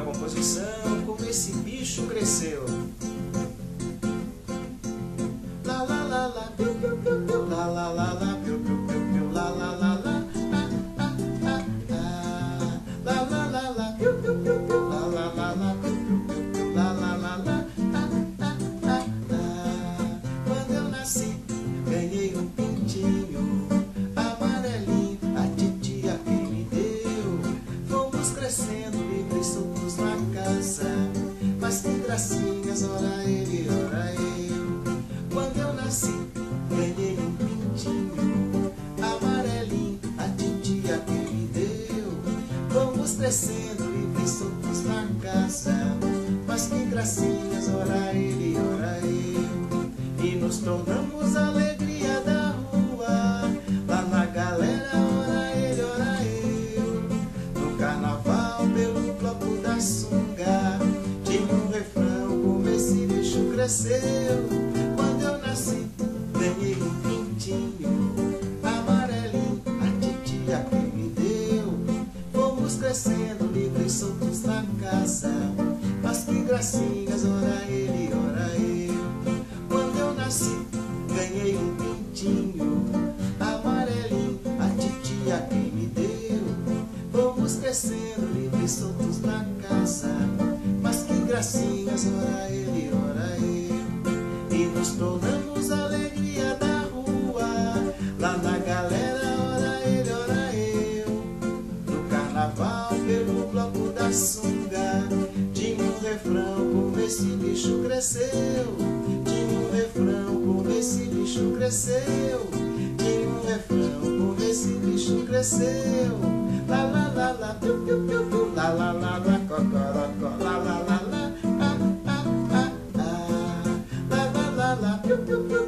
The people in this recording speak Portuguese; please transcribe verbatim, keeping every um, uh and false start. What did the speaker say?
composição, como esse bicho cresceu. Lá, lá, lá, lá, piu, piu, piu, piu, lá, lá, lá, lá, piu, piu, piu, piu, lá, lá, lá, lá, ah, ah, ah, ah, lá, lá, lá, lá, piu, piu, piu, piu, lá, lá, lá, lá, piu, piu, piu, piu, lá, lá, lá, lá, ah, ah, ah, ah. Quando eu nasci, ganhei um pintinho amarelinho, a titia que me deu. Fomos crescendo, livres, soltos na casa, mas que gracinhas, ora ele, ora eu. Quando eu nasci, ganhei um pintinho amarelinho, a titia que me deu. Fomos crescendo, livres, soltos na casa, mas que gracinhas, ora ele, ora eu. E nos tornamos a alegria da rua, lá na galera, ora ele, ora eu. No carnaval, pelo bloco da sunga, tinha um refrão, como esse bicho cresceu. Quando eu nasci, ganhei um pintinho amarelinho, a titia que me deu. Fomos crescendo, livres, soltos na casa, mas que gracinhas, ora ele, ora eu. Quando eu nasci, ganhei um pintinho amarelinho, a titia que me deu. Fomos crescendo, livres, soltos na casa, mas que gracinhas, ora ele, ora eu. E nos tornamos a alegria da rua, lá na galera, ora ele, ora eu. No carnaval, pelo bloco da sunga, tinha um refrão, como esse bicho cresceu. Tinha um refrão, como esse bicho cresceu. Tinha um refrão, como esse bicho cresceu. Lá, lá, lá, lá, piu, piu, piu, piu, lá, lá, lá, lá, cocorocó, lá, lá, lá, lá, ah, ah, ah, ah, lá, lá, lá, lá, piu, piu, piu.